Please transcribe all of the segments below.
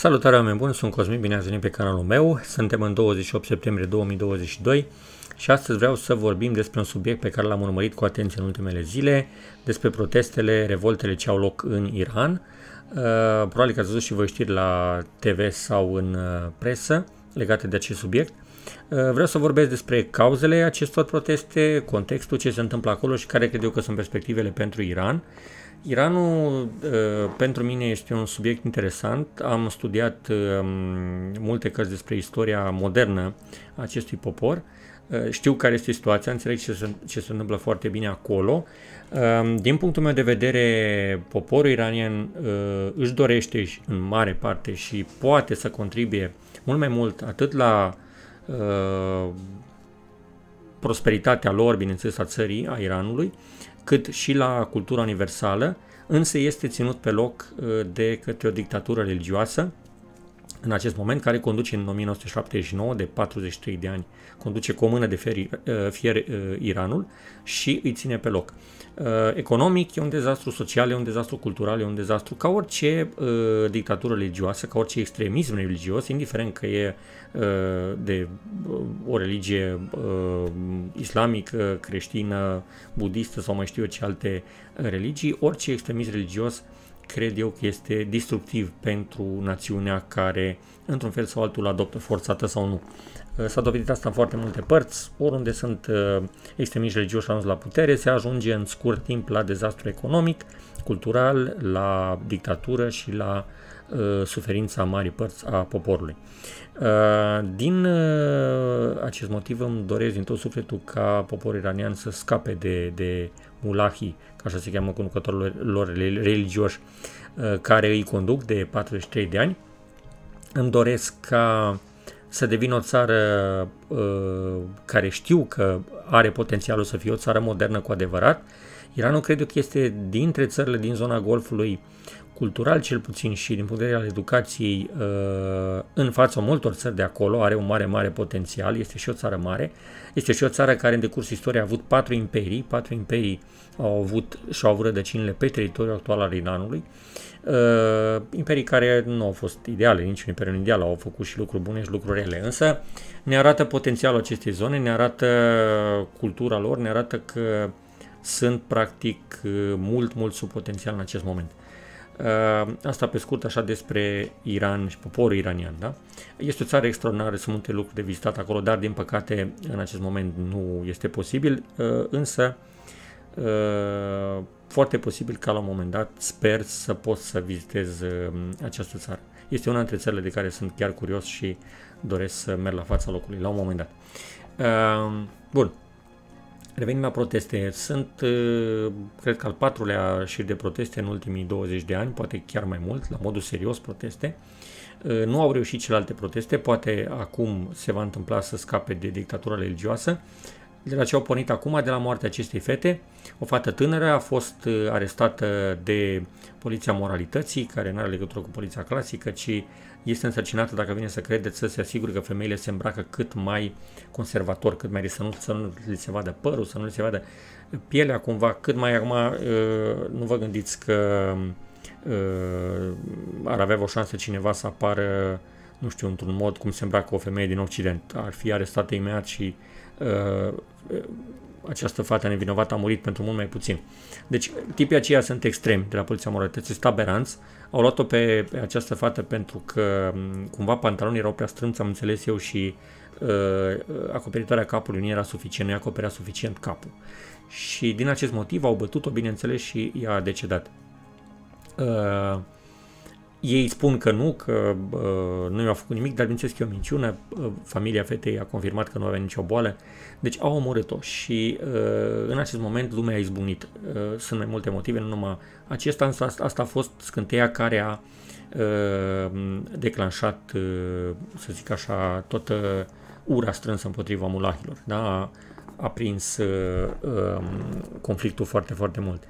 Salutare oameni buni, sunt Cosmin, bine ați venit pe canalul meu. Suntem în 28 septembrie 2022 și astăzi vreau să vorbim despre un subiect pe care l-am urmărit cu atenție în ultimele zile, despre protestele, revoltele ce au loc în Iran. Probabil că ați văzut și voi știri la TV sau în presă legate de acest subiect. Vreau să vorbesc despre cauzele acestor proteste, contextul, ce se întâmplă acolo și care cred eu că sunt perspectivele pentru Iran. Iranul pentru mine este un subiect interesant. Am studiat multe cărți despre istoria modernă a acestui popor. Știu care este situația, înțeleg ce se întâmplă foarte bine acolo. Din punctul meu de vedere, poporul iranian își dorește în mare parte și poate să contribuie mult mai mult atât la prosperitatea lor, bineînțeles, a țării, a Iranului, cât și la cultura universală, însă este ținut pe loc de către o dictatură religioasă în acest moment, care conduce în 1979, de 43 de ani, conduce cu o mână de fier Iranul și îi ține pe loc. Economic e un dezastru, social e un dezastru, cultural e un dezastru, ca orice dictatură religioasă, ca orice extremism religios, indiferent că e de o religie islamică, creștină, budistă sau mai știu eu ce alte religii, orice extremism religios cred eu că este destructiv pentru națiunea care, într-un fel sau altul, adoptă forțată sau nu. S-a dovedit asta în foarte multe părți, oriunde sunt extremiști religioși ajuns la putere, se ajunge în scurt timp la dezastru economic, cultural, la dictatură și la suferința marii părți a poporului. Din acest motiv îmi doresc din tot sufletul ca poporul iranian să scape de mulahii, ca așa se cheamă conducătorilor lor religioși, care îi conduc de 43 de ani. Îmi doresc ca să devină o țară care știu că are potențialul să fie o țară modernă cu adevărat. Iranul cred eu că este dintre țările din zona Golfului, cultural cel puțin și din punct de vedere al educației, în fața multor țări de acolo, are un mare potențial, este și o țară mare, este și o țară care în decurs istoriei a avut 4 imperii au avut rădăcinile pe teritoriul actual al Iranului, imperii care nu au fost ideale, niciun imperiu ideal, au făcut și lucruri bune și lucruri rele, însă ne arată potențialul acestei zone, ne arată cultura lor, ne arată că sunt practic mult sub potențial în acest moment. Asta pe scurt așa despre Iran și poporul iranian. Da? Este o țară extraordinară, sunt multe lucruri de vizitat acolo, dar din păcate în acest moment nu este posibil, însă foarte posibil ca la un moment dat sper să pot să vizitez această țară. Este una dintre țările de care sunt chiar curios și doresc să merg la fața locului la un moment dat. Bun. Revenim la proteste. Sunt, cred că, al 4-lea șir de proteste în ultimii 20 de ani, poate chiar mai mult, la modul serios proteste. Nu au reușit celelalte proteste, poate acum se va întâmpla să scape de dictatura religioasă. De la ce au pornit acum, de la moartea acestei fete, o fată tânără a fost arestată de poliția moralității, care nu are legătură cu poliția clasică, ci este însărcinată, dacă vine să credeți, să se asigure că femeile se îmbracă cât mai conservator, cât mai să nu li se vadă părul, să nu li se vadă pielea cumva, cât mai acum nu vă gândiți că ar avea o șansă cineva să apară, nu știu, într-un mod cum se îmbracă o femeie din Occident. Ar fi arestată imediat și această fată nevinovată a murit pentru mult mai puțin. Deci tipii aceia sunt extremi de la poliția moralității, sunt aberanți. Au luat-o pe această fată pentru că cumva pantalonii erau prea strâmți, am înțeles eu, și acoperitoarea capului nu era suficient, nu acoperea suficient capul. Și din acest motiv au bătut-o, bineînțeles, și ea a decedat. Ei spun că nu, că nu i-au făcut nimic, dar bineînțeles că e o minciună. Familia fetei a confirmat că nu avea nicio boală, deci au omorât-o și în acest moment lumea a izbunit. Sunt mai multe motive, nu numai acesta, însă asta a fost scânteia care a declanșat, să zic așa, toată ura strânsă împotriva mulahilor. Da? A prins conflictul foarte mult.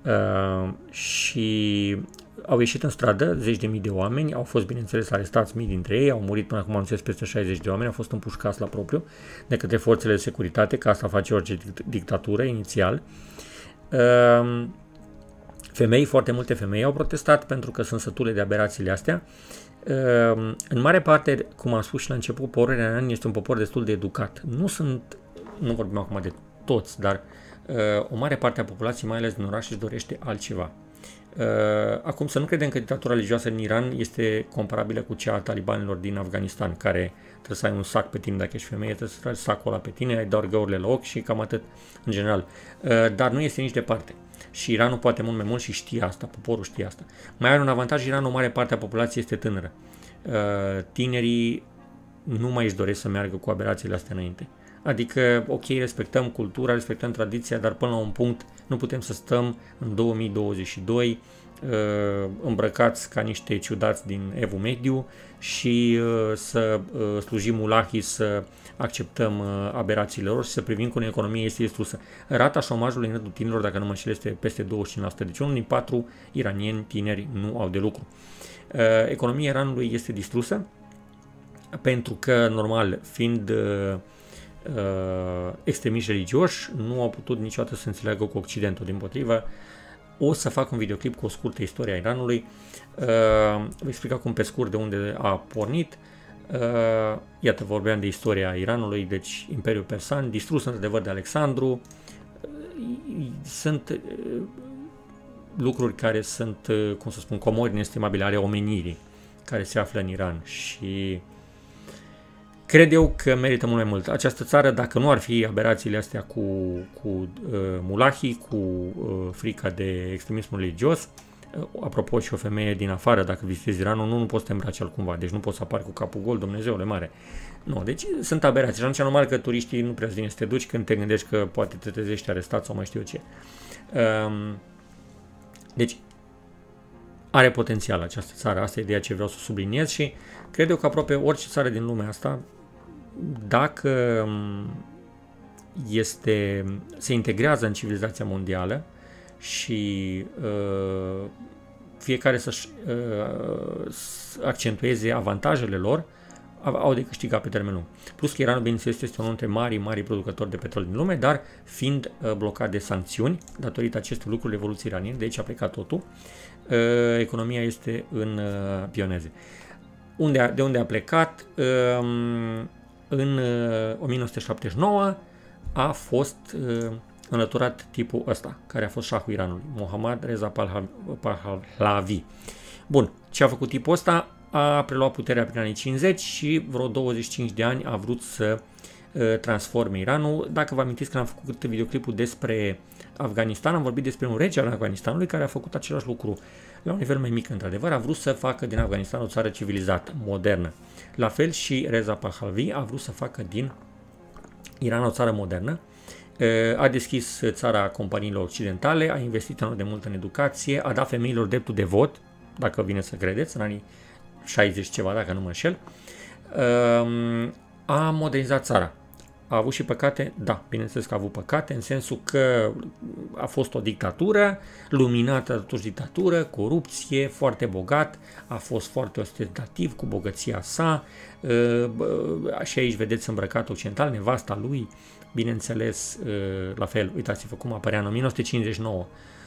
Și au ieșit în stradă 10.000 de oameni, au fost bineînțeles arestați mii dintre ei, au murit până acum am înțeles peste 60 de oameni, au fost împușcați la propriu de către forțele de securitate, că asta face orice dictatură inițial. Foarte multe femei au protestat pentru că sunt sătule de aberațiile astea. În mare parte, cum am spus și la început, poporul iranian este un popor destul de educat. Nu vorbim acum de toți, dar o mare parte a populației, mai ales din oraș, își dorește altceva. Acum să nu credem că dictatura religioasă în Iran este comparabilă cu cea a talibanilor din Afganistan, care trebuie să ai un sac pe tine dacă ești femeie, trebuie să tragi sacul ăla pe tine, ai doar găurile la ochi și cam atât în general. Dar nu este nici departe. Și Iranul poate mult mai mult și știe asta, poporul știe asta. Mai are un avantaj, Iranul, o mare parte a populației este tânără. Tinerii nu mai își doresc să meargă cu aberațiile astea înainte. Adică, ok, respectăm cultura, respectăm tradiția, dar până la un punct nu putem să stăm în 2022 îmbrăcați ca niște ciudați din Evul Mediu și să slujim mulahii, să acceptăm aberațiile lor și să privim cum economia este distrusă. Rata șomajului în rândul tinerilor, dacă nu mă înșel, este peste 25%. Deci unul din 4 iranieni tineri nu au de lucru. Economia Iranului este distrusă pentru că, normal, fiind extremiști religioși, nu au putut niciodată să înțeleagă cu Occidentul. Dimpotrivă, o să fac un videoclip cu o scurtă istorie a Iranului. Vă explic acum pe scurt de unde a pornit. Iată, vorbeam de istoria Iranului, deci Imperiul Persan, distrus într-adevăr de Alexandru. Sunt lucruri care sunt, cum să spun, comori inestimabile ale omenirii care se află în Iran și cred eu că merită mult mai mult. Această țară, dacă nu ar fi aberațiile astea cu mulahii, cu frica de extremismul religios, apropo și o femeie din afară, dacă vizitezi Iranul, nu poți să te îmbraci altcumva, deci nu poți să apari cu capul gol, Dumnezeule mare. Nu, deci sunt aberații și atunci normal că turiștii nu prea vine să te duci când te gândești că poate te trezești arestat sau mai știu eu ce. Deci are potențial această țară, asta e ideea ce vreau să subliniez și cred eu că aproape orice țară din lumea asta, dacă se integrează în civilizația mondială și fiecare să-și accentueze avantajele lor, au de câștigat pe termen lung. Plus că Iranul, bineînțeles, este unul dintre mari producători de petrol din lume, dar fiind blocat de sancțiuni, datorită acestui lucru, revoluției iraniene, de aici a plecat totul, economia este în pioneze. De unde a plecat? În 1979 a fost înlăturat tipul ăsta, care a fost șahul Iranului, Mohammad Reza Pahlavi. Bun, ce a făcut tipul ăsta? A preluat puterea prin anii 50 și vreo 25 de ani a vrut să transforme Iranul. Dacă vă amintiți că am făcut videoclipul despre Afganistan, am vorbit despre un rege al Afganistanului care a făcut același lucru la un nivel mai mic, într-adevăr, a vrut să facă din Afganistan o țară civilizată, modernă. La fel și Reza Pahlavi a vrut să facă din Iran o țară modernă. A deschis țara companiilor occidentale, a investit enorm de mult în educație, a dat femeilor dreptul de vot, dacă vine să credeți, în anii 60 ceva, dacă nu mă înșel. A modernizat țara. A avut și păcate? Da, bineînțeles că a avut păcate, în sensul că a fost o dictatură, luminată totuși dictatură, corupție, foarte bogat, a fost foarte ostentativ cu bogăția sa, și aici vedeți îmbrăcat occidental, nevasta lui, bineînțeles, la fel, uitați-vă cum apărea în 1959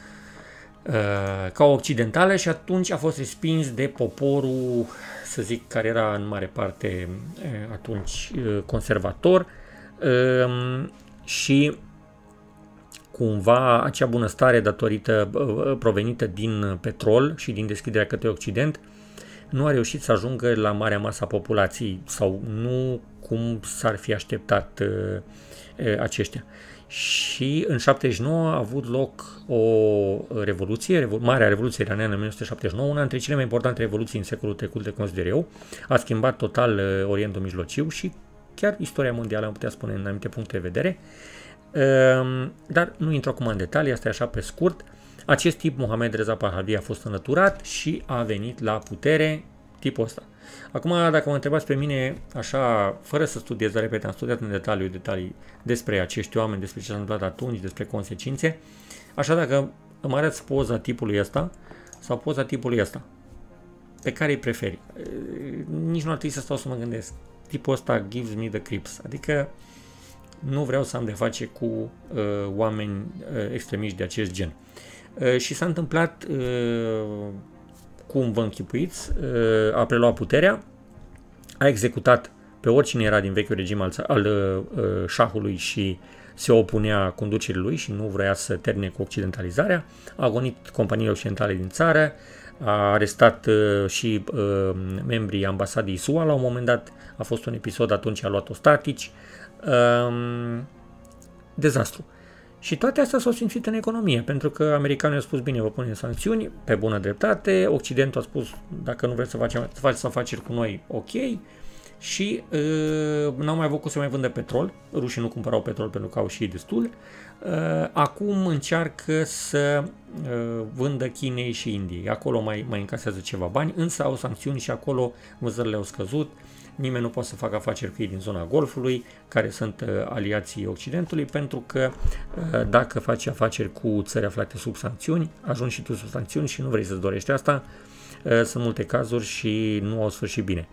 ca occidentală și atunci a fost respins de poporul, să zic, care era în mare parte atunci conservator, și cumva acea bunăstare datorită provenită din petrol și din deschiderea către Occident nu a reușit să ajungă la marea masă a populației sau nu cum s-ar fi așteptat aceștia. Și în 79 a avut loc o revoluție, Marea Revoluție Iraniană în 1979, una dintre cele mai importante revoluții în secolul trecut, le consider eu. A schimbat total Orientul Mijlociu și chiar istoria mondială, am putea spune, în anumite puncte de vedere. Dar nu intru acum în detalii, asta e așa pe scurt. Acest tip, Mohammad Reza Pahlavi, a fost înlăturat și a venit la putere tipul ăsta. Acum, dacă mă întrebați pe mine, așa, fără să studiez, dar repet, am studiat în detalii despre acești oameni, despre ce s-a întâmplat atunci, despre consecințe, așa dacă îmi arăți poza tipului ăsta sau poza tipului ăsta, pe care îi preferi, nici nu ar trebui să stau să mă gândesc. Tipul ăsta gives me the creeps, adică nu vreau să am de face cu oameni extremiști de acest gen. Și s-a întâmplat, cum vă închipuiți, a preluat puterea, a executat pe oricine era din vechiul regim al șahului și se opunea conducerii lui și nu vrea să termine cu occidentalizarea, a gonit companiile occidentale din țară, a arestat și membrii ambasadei SUA la un moment dat, a fost un episod, atunci a luat ostatici, dezastru. Și toate astea s-au simțit în economie, pentru că americanii au spus, bine, vă punem sancțiuni, pe bună dreptate, Occidentul a spus, dacă nu vreți să faceți afaceri cu noi, ok, și n-au mai avut cum să mai vândă petrol, rușii nu cumpărau petrol pentru că au și destul, acum încearcă să vândă Chinei și Indiei, acolo mai încasează ceva bani, însă au sancțiuni și acolo vânzările au scăzut, nimeni nu poate să facă afaceri cu ei din zona Golfului, care sunt aliații Occidentului, pentru că dacă faci afaceri cu țări aflate sub sancțiuni, ajungi și tu sub sancțiuni și nu vrei să-ți dorești asta, sunt multe cazuri și nu au sfârșit bine.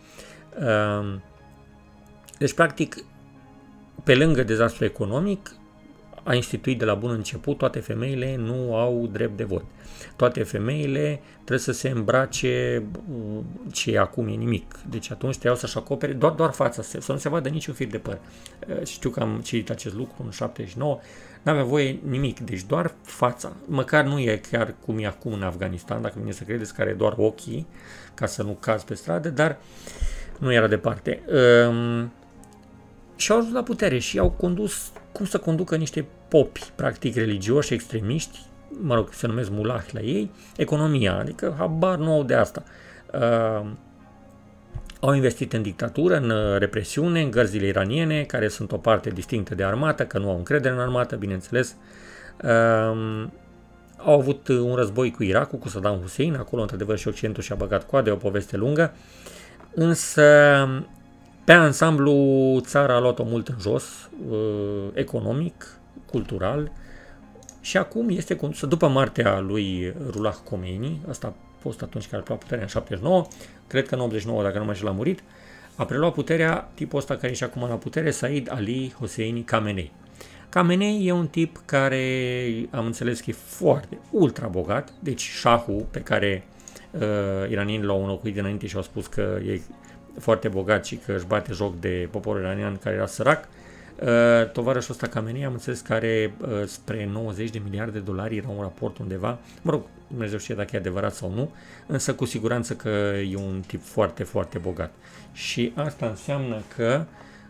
Deci, practic, pe lângă dezastru economic, a instituit de la bun început, toate femeile nu au drept de vot. Toate femeile trebuie să se îmbrace, ce acum e nimic. Deci atunci trebuiau să-și acopere doar fața, să nu se vadă niciun fir de păr. Știu că am citit acest lucru în 79, n-avea voie nimic, deci doar fața. Măcar nu e chiar cum e acum în Afganistan, dacă vine să credeți, care are doar ochii, ca să nu cazi pe stradă, dar nu era departe. Și au ajuns la putere și au condus, cum să conducă niște popi, practic religioși, extremiști, mă rog, se numesc mulahi la ei, economia, adică habar nu au de asta. Au investit în dictatură, în represiune, în gărzile iraniene, care sunt o parte distinctă de armată, că nu au încredere în armată, bineînțeles. Au avut un război cu Irakul, cu Saddam Hussein, acolo într-adevăr și Occidentul și-a băgat coadă, e o poveste lungă, însă pe ansamblu țara a luat-o mult în jos, economic, cultural, și acum este condusă, după moartea lui Ruhollah Khomeini, asta a fost atunci când a preluat puterea în 79, cred că în 89, dacă nu mai l-a murit, a preluat puterea tipul ăsta care e și acum la putere, Said Ali Hosseini Khamenei. Khamenei e un tip care am înțeles că e foarte ultra bogat, deci șahul pe care iranienii l-au înlocuit dinainte și au spus că e foarte bogat și că își bate joc de poporul iranian care era sărac. Tovarășul ăsta Khamenei am înțeles că are spre 90 de miliarde de dolari, era un raport undeva, mă rog, Dumnezeu știe dacă e adevărat sau nu, însă cu siguranță că e un tip foarte, foarte bogat. Și asta înseamnă că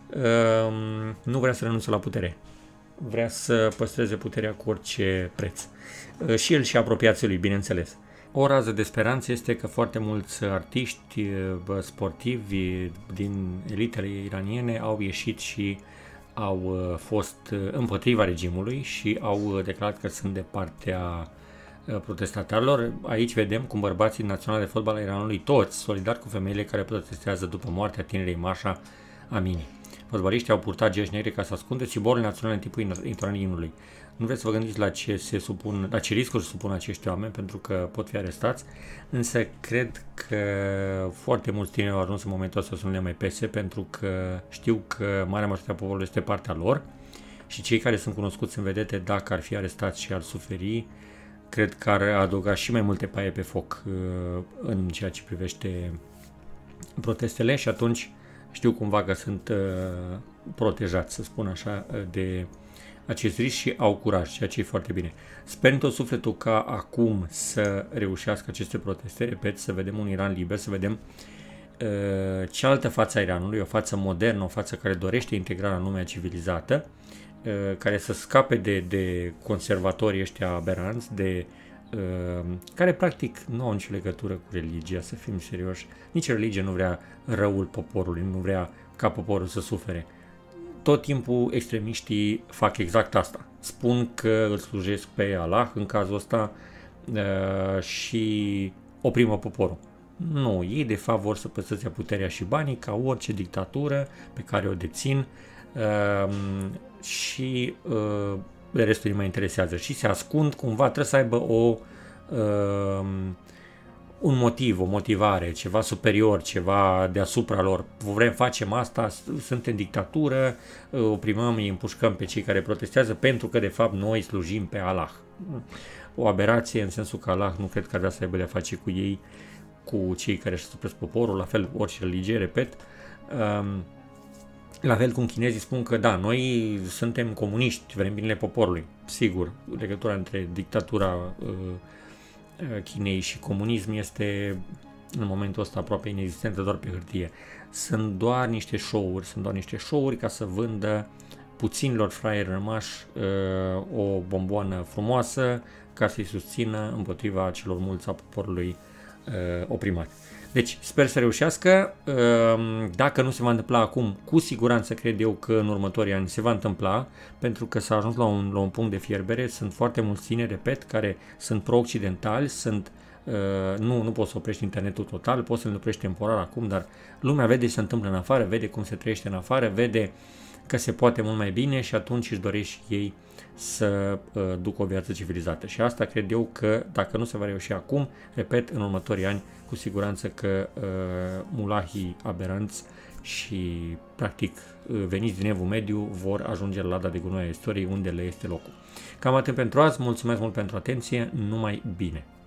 nu vrea să renunțe la putere. Vrea să păstreze puterea cu orice preț. Și el și apropiații lui, bineînțeles. O rază de speranță este că foarte mulți artiști sportivi din elitele iraniene au ieșit și au fost împotriva regimului și au declarat că sunt de partea protestatarilor. Aici vedem cum bărbații naționali de fotbal al Iranului, toți solidari cu femeile care protestează după moartea tinerei Masha Amini. Fotbaliștii au purtat gești negre ca să ascunde simbolul național în timpul intonării. Nu vreți să vă gândiți la ce riscuri se supun acești oameni, pentru că pot fi arestați, însă cred că foarte mulți tineri au ajuns în momentul ăsta să nu le mai pese, pentru că știu că marea majoritatea poporului este partea lor și cei care sunt cunoscuți în vedete, dacă ar fi arestați și ar suferi, cred că ar adăuga și mai multe paie pe foc în ceea ce privește protestele și atunci știu cumva că sunt protejați, să spun așa, de acest risc și au curaj, ceea ce e foarte bine. Sper în tot sufletul ca acum să reușească aceste proteste, repet, să vedem un Iran liber, să vedem cealaltă față a Iranului, o față modernă, o față care dorește integrarea în lumea civilizată, care să scape de conservatorii ăștia aberanți, care practic nu au nicio legătură cu religia, să fim serioși. Nici religia nu vrea răul poporului, nu vrea ca poporul să sufere. Tot timpul extremiștii fac exact asta. Spun că îl slujesc pe Allah în cazul ăsta și oprimă poporul. Nu, ei de fapt vor să păstreze puterea și banii ca orice dictatură pe care o dețin și restul îi mai interesează și se ascund cumva, trebuie să aibă un motiv, o motivare, ceva superior, ceva deasupra lor. Vrem, facem asta, suntem dictatură, oprimăm, îi împușcăm pe cei care protestează pentru că de fapt noi slujim pe Allah. o aberație, în sensul că Allah nu cred că ar vrea să aibă de-a face cu ei, cu cei care își supresc poporul, la fel orice religie, repet. La fel cum chinezii spun că da, noi suntem comuniști, vrem binele poporului. Sigur, legătura între dictatura Chinei și comunism este în momentul ăsta aproape inexistentă, doar pe hârtie. Sunt doar niște show-uri, ca să vândă puținilor fraieri rămași o bomboană frumoasă, ca să-i susțină împotriva celor mulți a poporului oprimat. Deci, sper să reușească. Dacă nu se va întâmpla acum, cu siguranță cred eu că în următorii ani se va întâmpla, pentru că s-a ajuns la un punct de fierbere. Sunt foarte mulți tineri, repet, care sunt pro-occidentali, nu poți să oprești internetul total, poți să-l oprești temporar acum, dar lumea vede ce se întâmplă în afară, vede cum se trăiește în afară, vede că se poate mult mai bine și atunci își dorește ei să ducă o viață civilizată. Și asta cred eu că dacă nu se va reuși acum, repet, în următorii ani, cu siguranță că mulahii aberanți și practic veniți din Evul Mediu vor ajunge la lada de gunoi a istoriei unde le este locul. Cam atât pentru azi, mulțumesc mult pentru atenție, numai bine!